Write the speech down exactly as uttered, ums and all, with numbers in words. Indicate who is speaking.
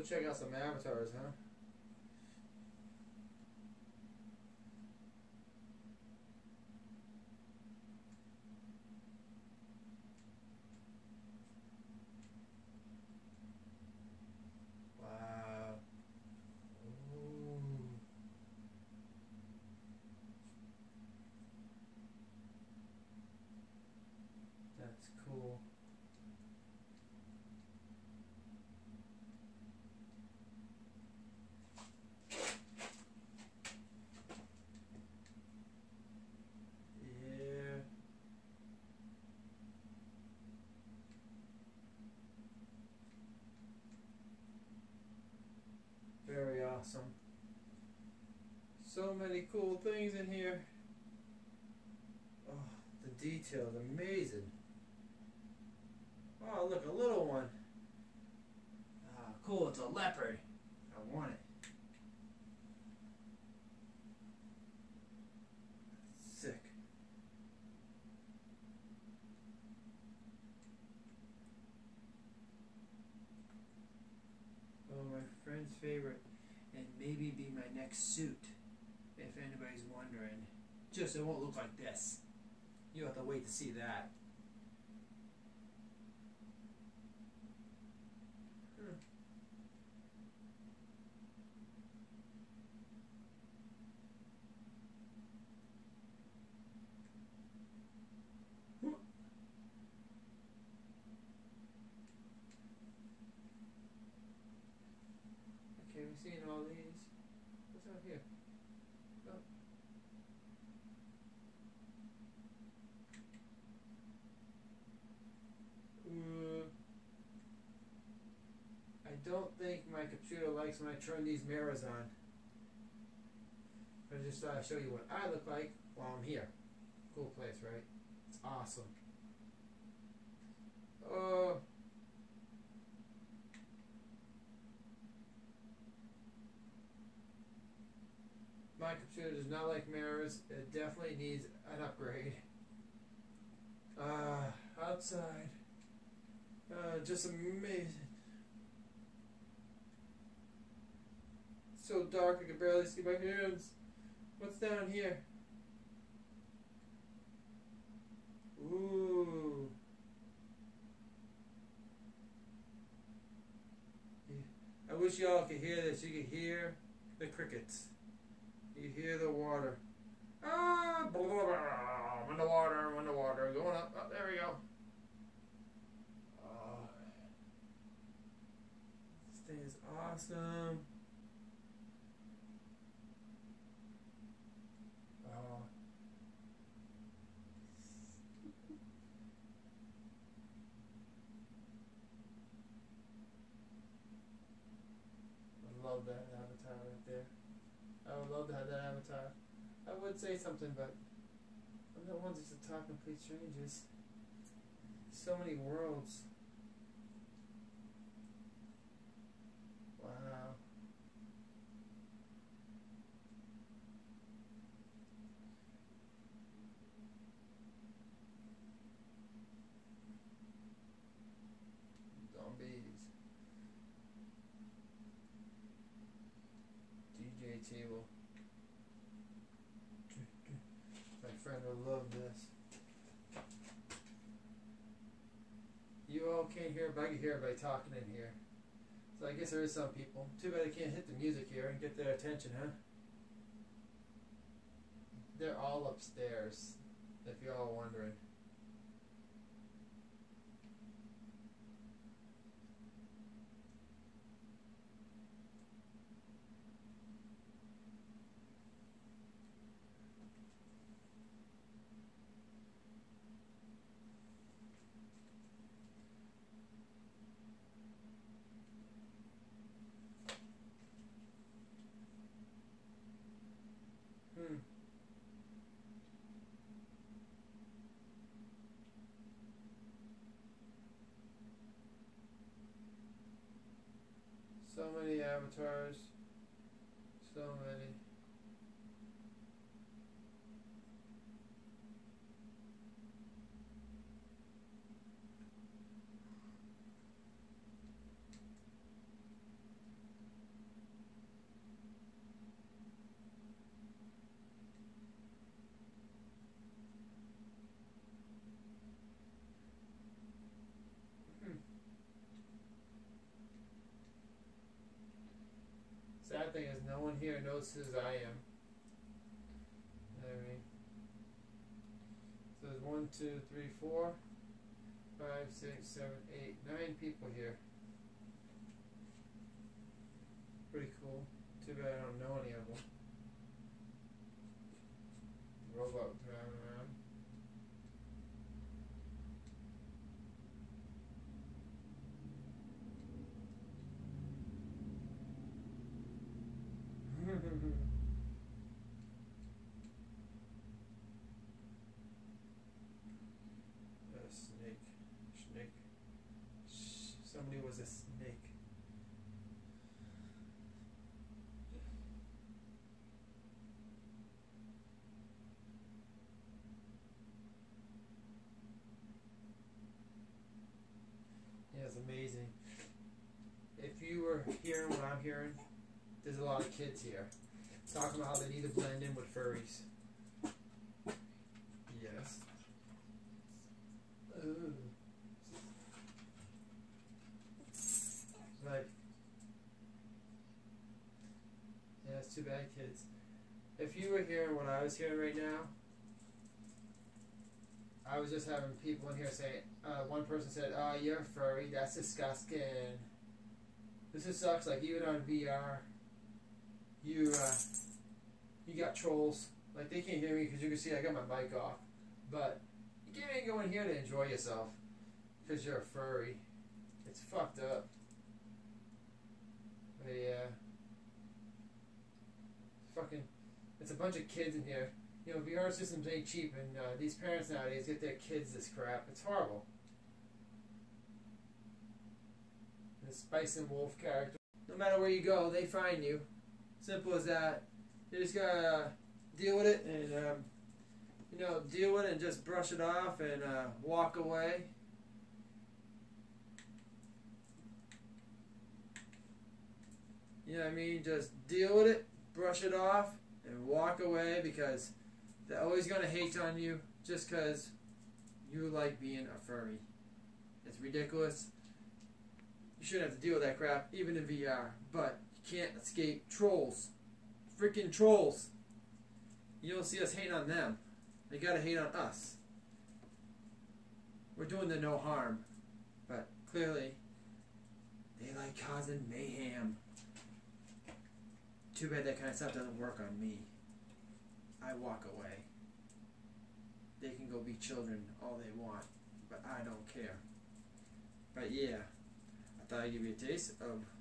Speaker 1: check out some avatars, huh? Wow. Ooh. That's cool. Yeah. Very awesome. So many cool things in here. Oh, the details, amazing. Oh, look, a little one. Ah, cool, it's a leopard. I want it. Sick. Oh, my friend's favorite. And maybe be my next suit, if anybody's wondering. Just it won't look like this. You'll have to wait to see that. Hmm. Okay, we've seen all these. What's out here? Oh. Uh, I don't think my computer likes when I turn these mirrors on. I just thought I'd show you what I look like while I'm here. Cool place, right? It's awesome. Oh. My computer does not like mirrors. It definitely needs an upgrade. Ah, uh, outside. Uh, just amazing. So dark I can barely see my hands. What's down here? Ooh. I wish y'all could hear this. You could hear the crickets. You hear the water. Ah, blah, blah, blah. I'm in the water, I'm in the water. Going up. Oh, there we go. Oh. This thing is awesome. Oh. I love that avatar right there. I would love to have that avatar. I would say something, but I'm the ones just to talk complete strangers. So many worlds. Wow. Zombies. D J table. My friend will love this. You all can't hear it, but I can hear everybody talking in here. So I guess there is some people. Too bad I can't hit the music here and get their attention, huh? They're all upstairs, if you're all wondering. Hmm. So many avatars. So many. here knows who I am. You know what I mean? So there's one, two, three, four, five, six, seven, eight, nine people here. Pretty cool. Too bad I don't know any of them. Robot driving around. A snake. Snake. Sh somebody was a snake. Yeah, it's amazing. If you were hearing what I'm hearing, there's a lot of kids here talking about how they need to blend in with furries. Yes. Ooh. Like, yeah, it's too bad, kids. If you were hearing what I was hearing right now, I was just having people in here say, uh, one person said, "Oh, you're furry. That's disgusting. This just sucks. Like even on V R, you uh, you got trolls. Like they can't hear me because you can see I got my mic off, but you can't even go in here to enjoy yourself because you're a furry. It's fucked up. But yeah, fucking, it's a bunch of kids in here. You know, V R systems ain't cheap, and uh, these parents nowadays get their kids this crap. It's horrible. The Spice and Wolf character. No matter where you go, they find you. Simple as that. You just gotta uh, deal with it, and um, you know, deal with it and just brush it off and uh, walk away. You know what I mean? Just deal with it, brush it off, and walk away because they're always going to hate on you just because you like being a furry. It's ridiculous. You shouldn't have to deal with that crap, even in V R. But you can't escape trolls. Freaking trolls. You don't see us hating on them. They gotta hate on us. We're doing them no harm. But clearly, they like causing mayhem. Too bad that kind of stuff doesn't work on me. I walk away. They can go be children all they want, but I don't care. But yeah, I thought I'd give you a taste of